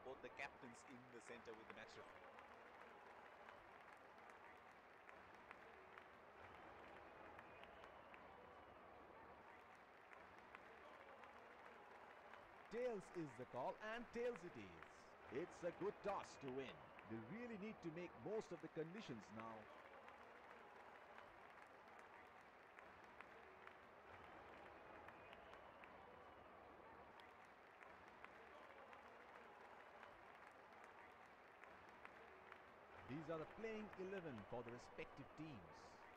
both the captains in the center with the match referee. Tails is the call, and tails it is. It's a good toss to win. They really need to make most of the conditions now. These are the playing 11 for the respective teams.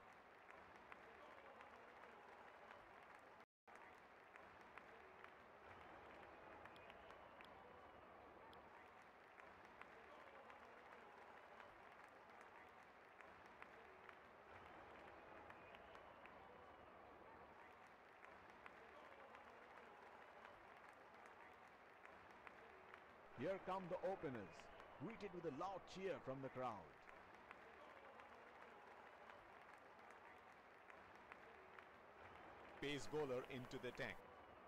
Here come the openers, greeted with a loud cheer from the crowd. Pace bowler into the attack.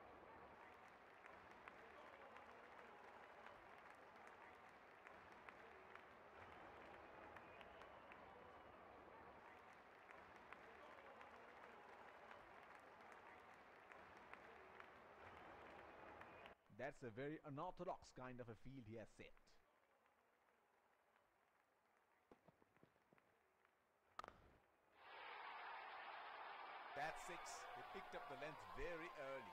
That's a very unorthodox kind of a field he has set. That's 6. He picked up the length very early.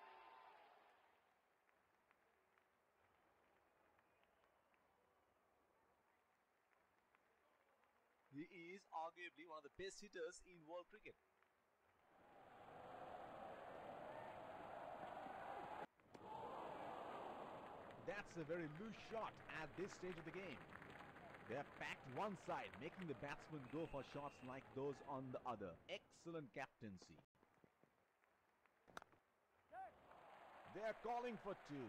He is arguably one of the best hitters in world cricket. That's a very loose shot at this stage of the game. They are packed one side, making the batsmen go for shots like those on the other. Excellent captaincy. They are calling for 2.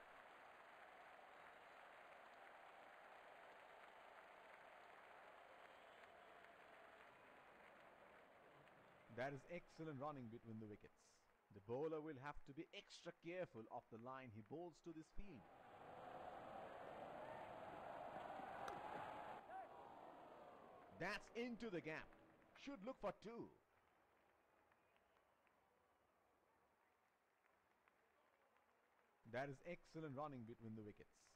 That is excellent running between the wickets. The bowler will have to be extra careful of the line he bowls to this field. That's into the gap. Should look for 2. That is excellent running between the wickets.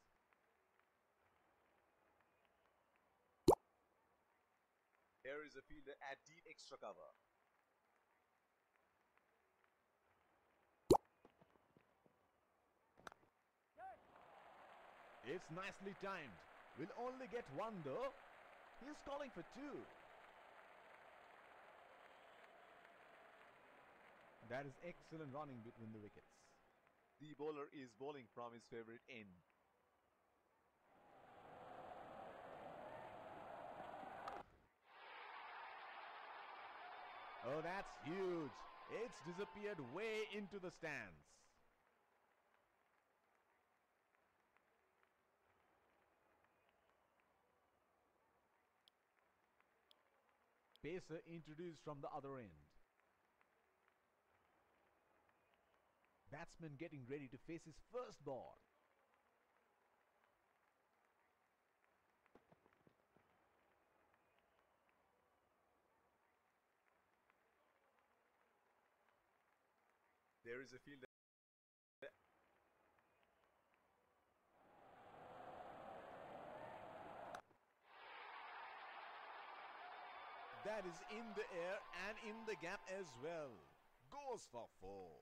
Here is a fielder at deep extra cover. It's nicely timed. Will only get 1 though. He's calling for 2. That is excellent running between the wickets. The bowler is bowling from his favorite end. Oh, that's huge. It's disappeared way into the stands. Pacer introduced from the other end. Batsman getting ready to face his first ball. There is a fielder. That is in the air and in the gap as well. Goes for 4.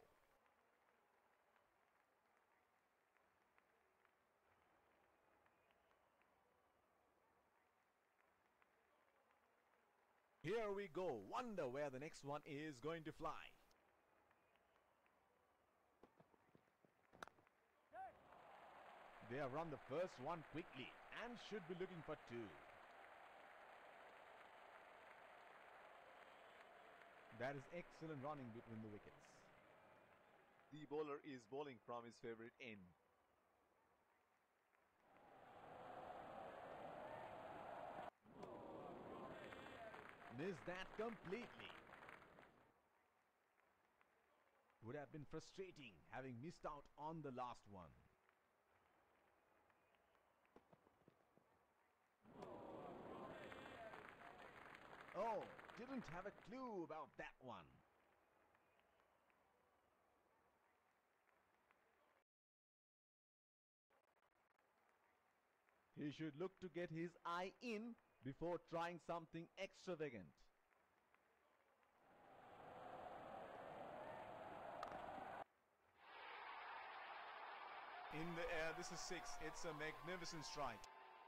Here we go. Wonder where the next one is going to fly. They have run the first one quickly and should be looking for 2. That is excellent running between the wickets. The bowler is bowling from his favorite end. Missed that completely. Would have been frustrating having missed out on the last one. Oh, didn't have a clue about that one. He should look to get his eye in before trying something extravagant. In the air, this is 6. It's a magnificent strike.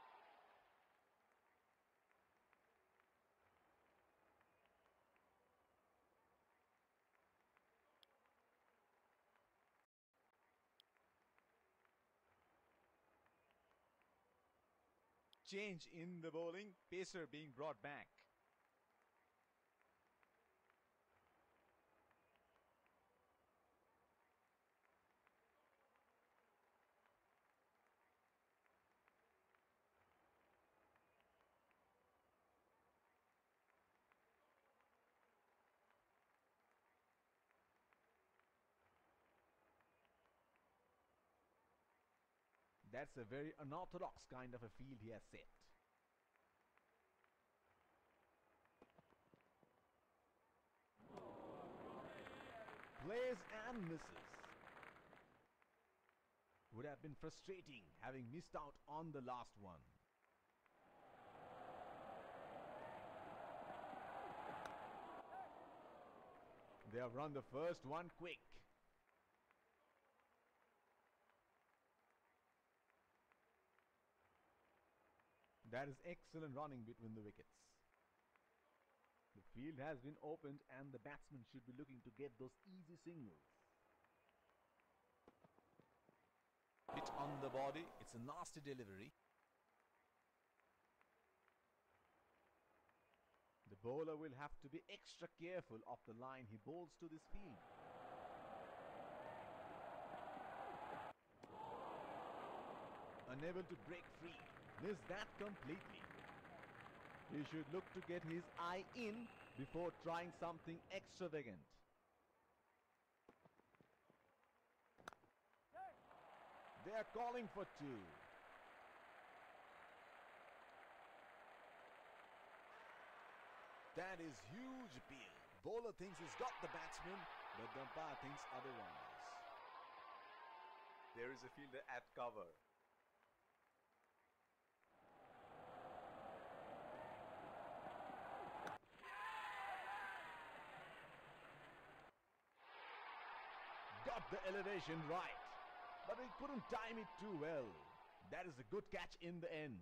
Change in the bowling, pacer being brought back. That's a very unorthodox kind of a field he has set. Plays and misses. Would have been frustrating having missed out on the last one. They have run the first one quick. That is excellent running between the wickets. The field has been opened and the batsman should be looking to get those easy singles. Hit on the body, it's a nasty delivery. The bowler will have to be extra careful of the line he bowls to this field. Unable to break free, missed that completely. He should look to get his eye in before trying something extravagant. They are calling for 2. That is huge appeal. Bowler thinks he's got the batsman, but the umpire thinks otherwise. There is a fielder at cover. Got the elevation right, but he couldn't time it too well. That is a good catch in the end.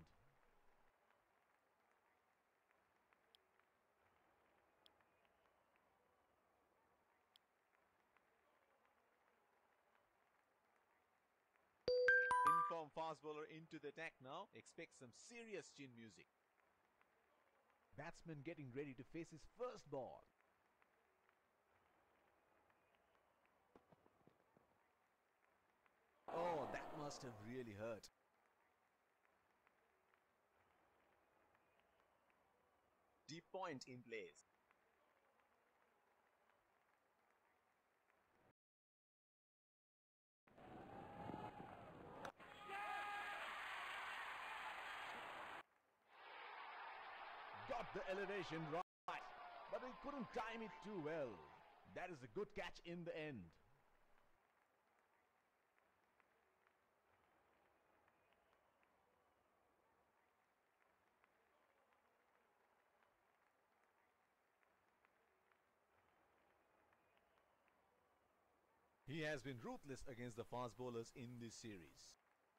Inform fast bowler into the attack now. Expect some serious chin music. Batsman getting ready to face his first ball. Oh, that must have really hurt. Deep point in place. Got the elevation right, but he couldn't time it too well. That is a good catch in the end. He has been ruthless against the fast bowlers in this series.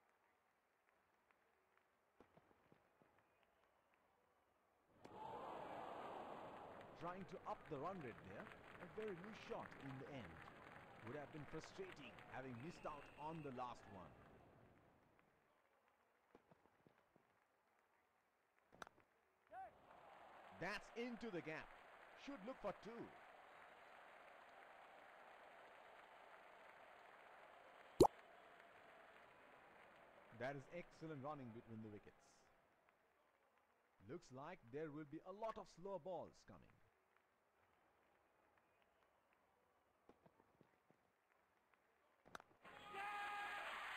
Trying to up the run rate there, a very loose shot in the end. Would have been frustrating having missed out on the last one. That's into the gap. Should look for 2. That is excellent running between the wickets. Looks like there will be a lot of slow balls coming.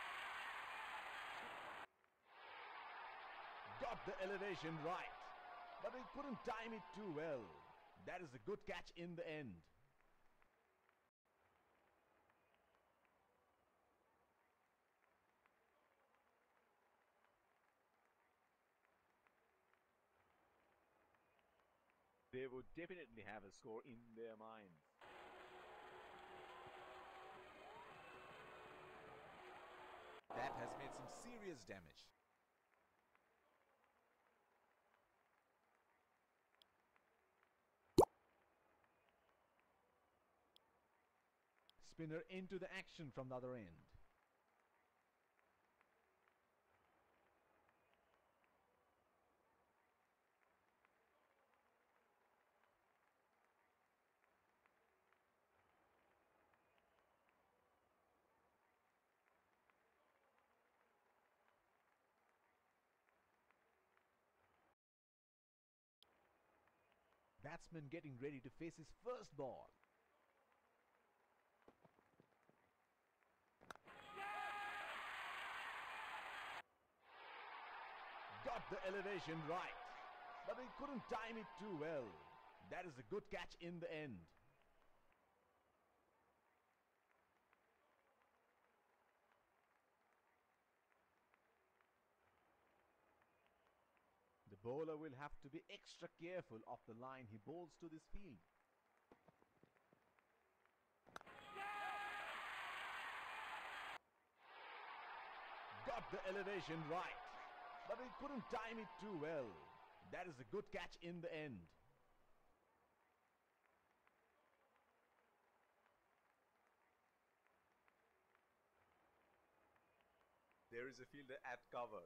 Got the elevation right, but he couldn't time it too well. That is a good catch in the end. They would definitely have a score in their minds. That has made some serious damage. Spinner into the action from the other end. Batsman getting ready to face his first ball. Got the elevation right, but he couldn't time it too well. That is a good catch in the end. The bowler will have to be extra careful of the line he bowls to this field. Got the elevation right, but he couldn't time it too well. That is a good catch in the end. There is a fielder at cover.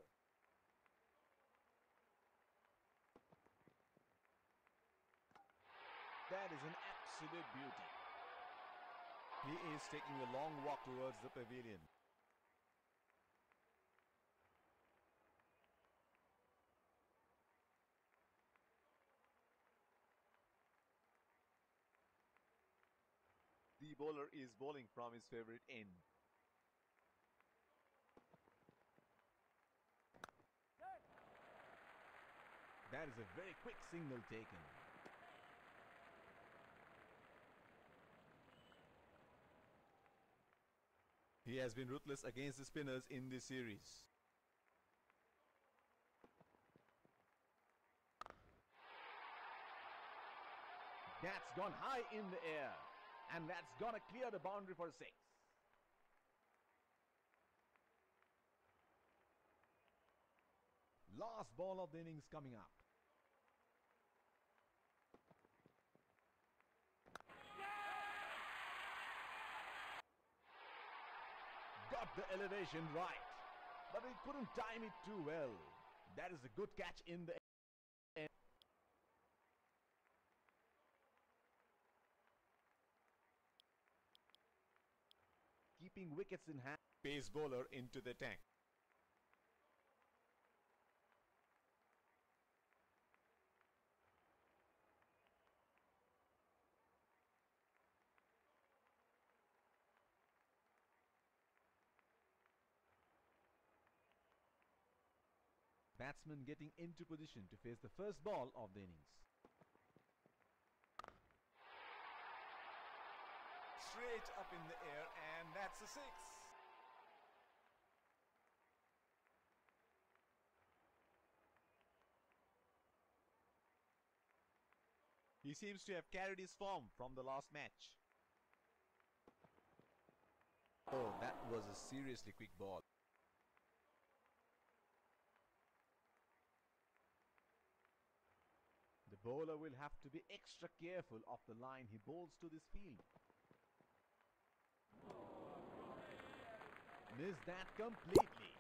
That is an absolute beauty. He is taking a long walk towards the pavilion. The bowler is bowling from his favorite end. That is a very quick signal taken. He has been ruthless against the spinners in this series. That's gone high in the air, and that's gonna clear the boundary for 6. Last ball of the innings coming up. Got the elevation right, but he couldn't time it too well. That is a good catch in the end. Keeping wickets in hand. Pace bowler into the tank. Batsman getting into position to face the first ball of the innings. Straight up in the air, and that's a 6. He seems to have carried his form from the last match. Oh, that was a seriously quick ball. The bowler will have to be extra careful of the line he bowls to this field. Missed that completely.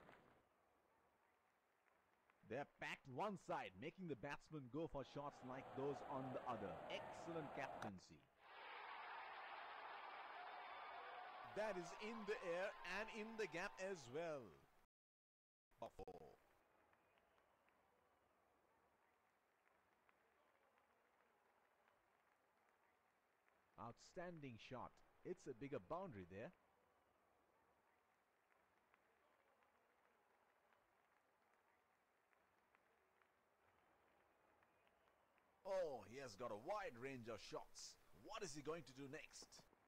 They're packed one side, making the batsman go for shots like those on the other. Excellent captaincy. That is in the air and in the gap as well. 4. Outstanding shot. It's a bigger boundary there. has got a wide range of shots. What is he going to do next?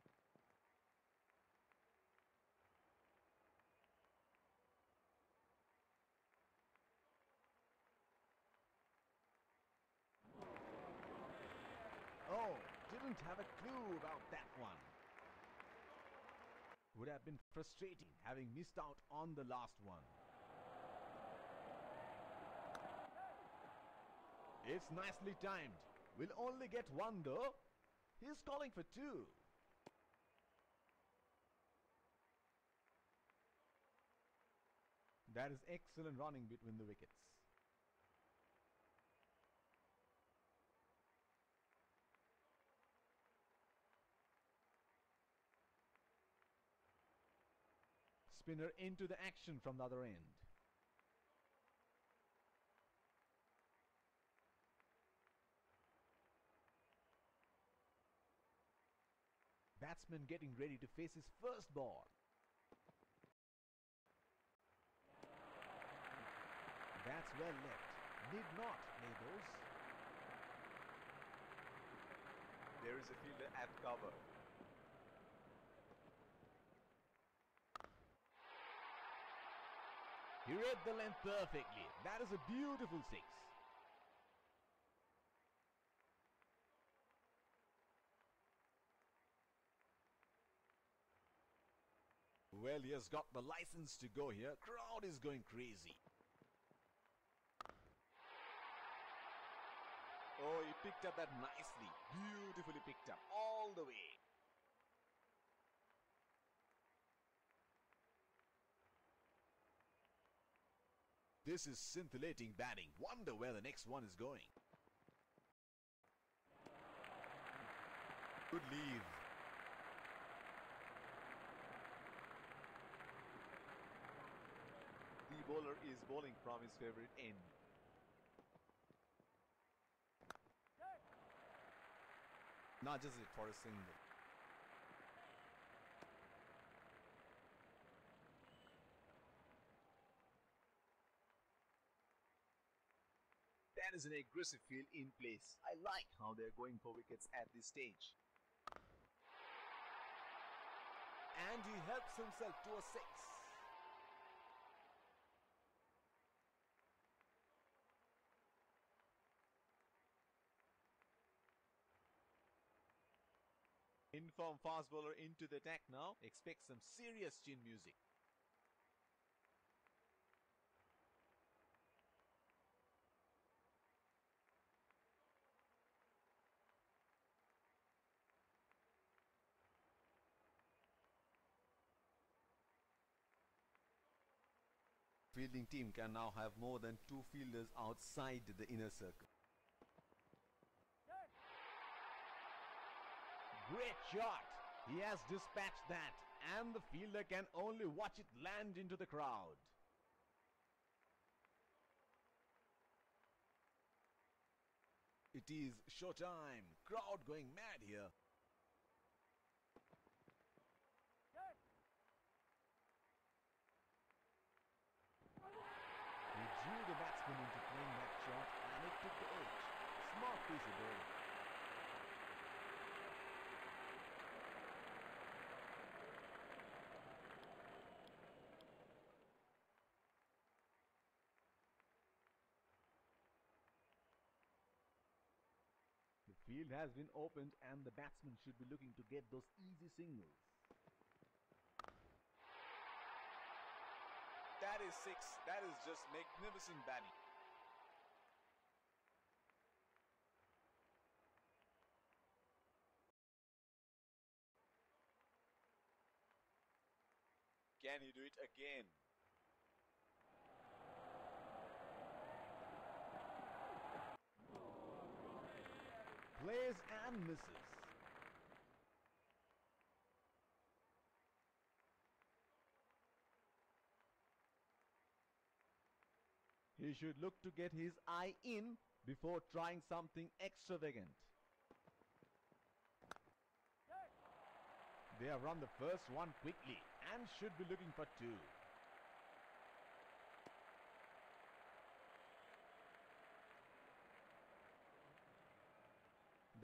Oh, didn't have a clue about that one. Would have been frustrating having missed out on the last one. It's nicely timed. We'll only get one though. He's calling for two. That is excellent running between the wickets. Spinner into the action from the other end. Batsman getting ready to face his first ball. That's well left. Need not play those. There is a fielder at cover. He read the length perfectly. That is a beautiful six. Well, he has got the license to go here. Crowd is going crazy. Oh, he picked up that nicely. Beautifully picked up all the way. This is scintillating batting. Wonder where the next one is going. Good leave. The bowler is bowling from his favorite end. Nudges it for a single. That is an aggressive field in place. I like how they're going for wickets at this stage. And he helps himself to a six. Inform fast bowler into the attack now. Expect some serious chin music. Fielding team can now have more than two fielders outside the inner circle. Great shot. He has dispatched that, and the fielder can only watch it land into the crowd. It is showtime. Crowd going mad here. He drew the batsman into playing that shot, and it took the edge. Smart piece of bowling. The field has been opened, and the batsman should be looking to get those easy singles. That is six. That is just magnificent batting. Can he do it again? Plays and misses. He should look to get his eye in before trying something extravagant. They have run the first one quickly and should be looking for two.